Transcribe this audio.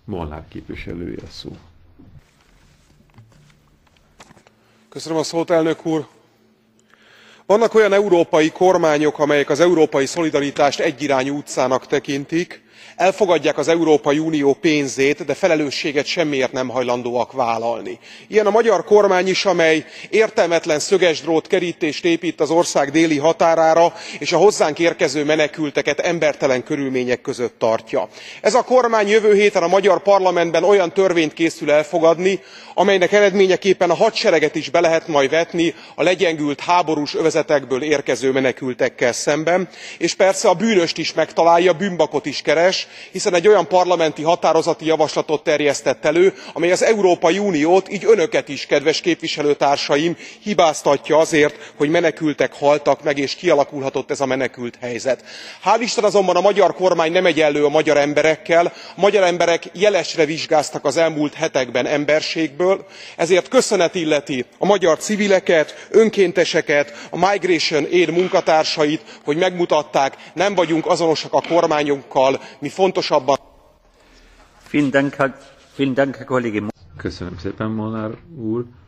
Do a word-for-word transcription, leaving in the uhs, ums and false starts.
Molnár képviselője a szó. Köszönöm a szót, elnök úr! Vannak olyan európai kormányok, amelyek az európai szolidaritást egyirányú utcának tekintik, elfogadják az Európai Unió pénzét, de felelősséget semmiért nem hajlandóak vállalni. Ilyen a magyar kormány is, amely értelmetlen szögesdrót kerítést épít az ország déli határára, és a hozzánk érkező menekülteket embertelen körülmények között tartja. Ez a kormány jövő héten a magyar parlamentben olyan törvényt készül elfogadni, amelynek eredményeképpen a hadsereget is be lehet majd vetni a legyengült háborús övezetekből érkező menekültekkel szemben, és persze a bűnöst is megtalálja, bűnbakot is keres, hiszen egy olyan parlamenti határozati javaslatot terjesztett elő, amely az Európai Uniót, így önöket is, kedves képviselőtársaim, hibáztatja azért, hogy menekültek haltak meg, és kialakulhatott ez a menekülthelyzet. Hál' Isten azonban a magyar kormány nem egyenlő a magyar emberekkel, a magyar emberek jelesre vizsgáztak az elmúlt hetekben emberségből, ezért köszönet illeti a magyar civileket, önkénteseket, a Migration Aid munkatársait, hogy megmutatták, nem vagyunk azonosak a kormányunkkal, mi fontosabban... Köszönöm szépen, Molnár úr!